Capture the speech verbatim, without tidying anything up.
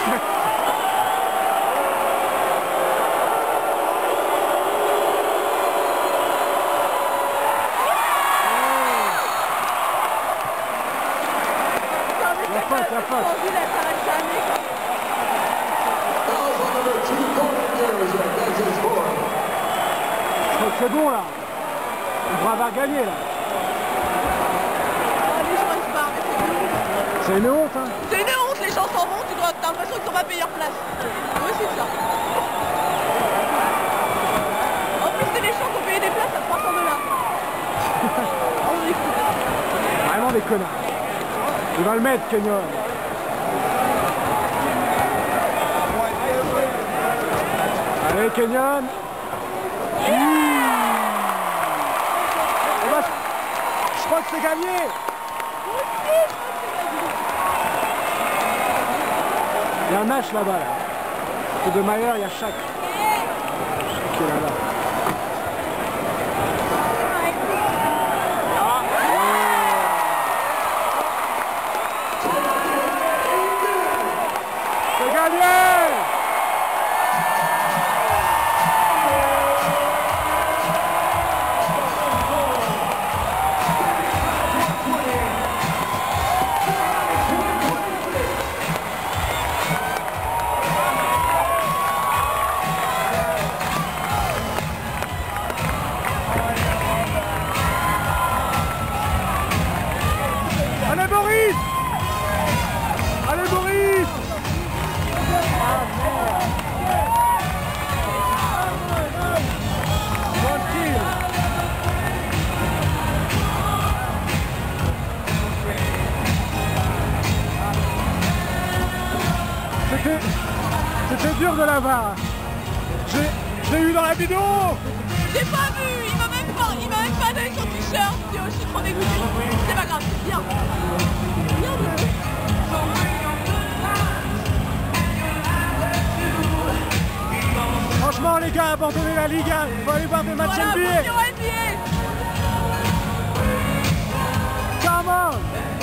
La faute, la faute. Je crois que c'est bon là. On devrait avoir gagné là. C'est une honte hein. C'est une honte, les gens s'en vont, tu dois, t'as l'impression qu'ils n'ont pas payé leur place. Oui, c'est ça. En plus, c'est les gens qui ont payé des places à trois cents dollars. Vraiment des connards. Il va le mettre, Kenyon. Allez, Kenyon. Mmh. Eh ben, je crois que c'est gagné. Il y a un match là-bas. Là. De Mayer, il y a chaque. Chaque qui est là-bas. C'est gagné! Allez Boris! Allez Boris! Tranquille! C'était... C'était dur de la voir. J'ai... J'ai eu dans la vidéo! J'ai pas vu, il m'a même pas, il m'a même pas donné son t-shirt. Je suis trop dégoûtée. C'est pas grave, c'est bien. Bien de... Franchement les gars, abandonnez la Ligue un, il faut aller voir des matchs voilà, N B A. N B A. Come on!